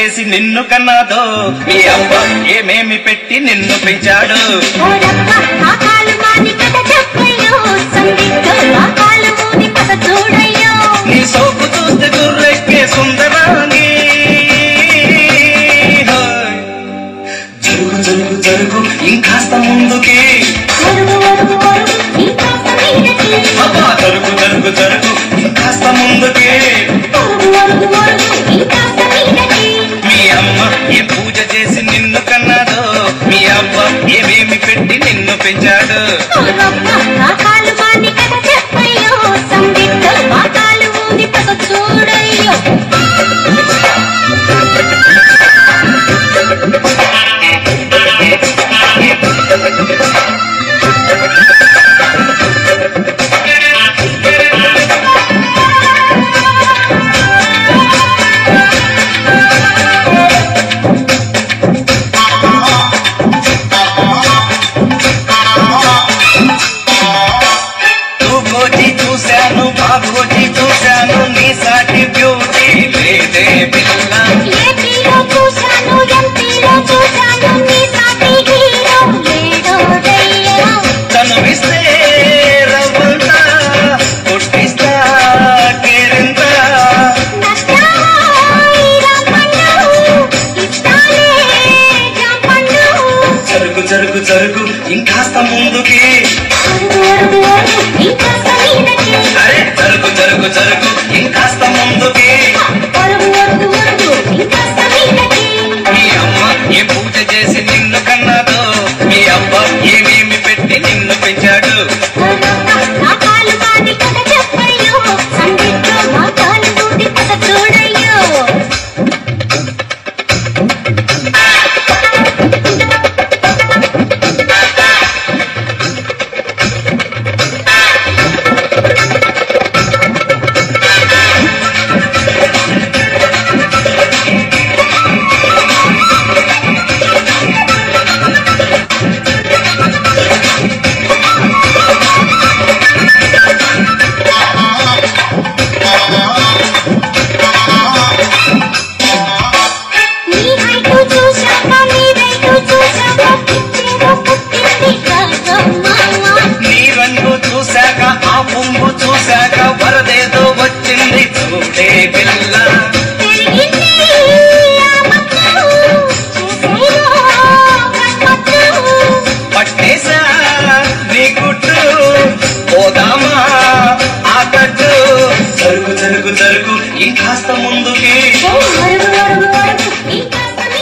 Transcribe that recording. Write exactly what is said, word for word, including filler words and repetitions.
చేసి నిన్ను కన్నాదో మీ అవ్వ ఏమేమి పెట్టి నిన్ను పెంచాడు నీ సోపు చూస్తే గుర్రెక్కే సుందరాని జరుగు జరుగు జరుగు ఇంకాస్త ముందుకి అబ్బా జరుగు జరుగు జరుగు ఇంకాస్త ముందుకి మీ అమ్మ ఏ పూజ చేసి నిన్ను కన్నాదో మీ అవ్వ ఏమేమి పెట్టి నిన్ను పెంచాడు చూశాను బాగోజీ చూశాను నీ సాటి బ్యూటీ లేదే పిల్ల తను ఇస్తే రవ్వంతా కొట్టిస్తా కేరింత జరుగు జరుగు జరుగు ఇంకాస్త ముందుకి అరే జరుగు జరుగు జరుగు ఇంకాస్త ముందుకి మీ అమ్మ ఏ పూజ చేసి నిన్ను కన్నాదో మీ అవ్వ ఏమేమి పెట్టి నిన్ను పెంచాడు చూశాక ఆ పొంగు చూశాక వరదేదో వచ్చింది చూడే పిల్ల పట్టేశా నీ గుట్టు పోదామా ఆ కట్టు జరుగు జరుగు జరుగు ఇంకాస్త ముందుకి